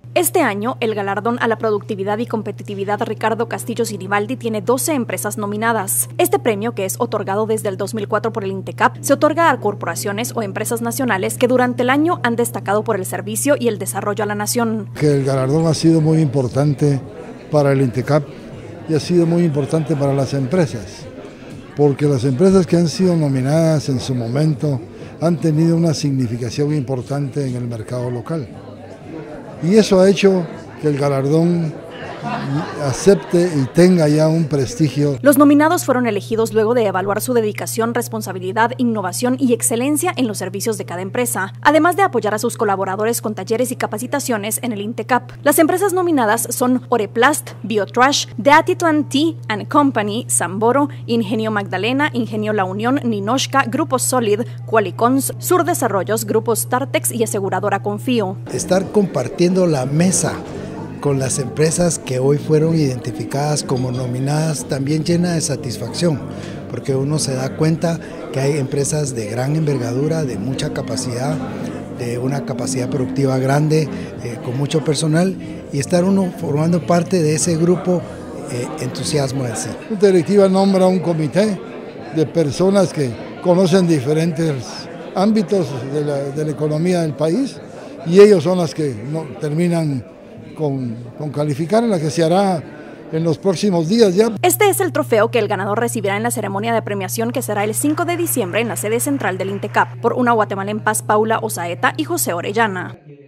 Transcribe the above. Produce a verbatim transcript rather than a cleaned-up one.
Este año, el galardón a la productividad y competitividad Ricardo Castillo Sinibaldi tiene doce empresas nominadas. Este premio, que es otorgado desde el dos mil cuatro por el INTECAP, se otorga a corporaciones o empresas nacionales que durante el año han destacado por el servicio y el desarrollo a la nación. Que el galardón ha sido muy importante para el INTECAP y ha sido muy importante para las empresas, porque las empresas que han sido nominadas en su momento han tenido una significación importante en el mercado local. Y eso ha hecho que el galardón acepte y tenga ya un prestigio. Los nominados fueron elegidos luego de evaluar su dedicación, responsabilidad, innovación y excelencia en los servicios de cada empresa, además de apoyar a sus colaboradores con talleres y capacitaciones en el INTECAP. Las empresas nominadas son Oreplast, Biotrash, The Atitlan Tea and Company, Samboro, Ingenio Magdalena, Ingenio La Unión, Ninoshka, Grupo Solid, Qualicons, Sur Desarrollos, Grupo Startex y Aseguradora Confío. Estar compartiendo la mesa con las empresas que hoy fueron identificadas como nominadas también llena de satisfacción, porque uno se da cuenta que hay empresas de gran envergadura, de mucha capacidad, de una capacidad productiva grande, eh, con mucho personal, y estar uno formando parte de ese grupo eh, entusiasmo en sí. La directiva nombra un comité de personas que conocen diferentes ámbitos de la, de la economía del país, y ellos son las que no, terminan Con, con calificar, en la que se hará en los próximos días ya. Este es el trofeo que el ganador recibirá en la ceremonia de premiación que será el cinco de diciembre en la sede central del INTECAP por Una Guatemala en Paz, Paula Osaeta y José Orellana.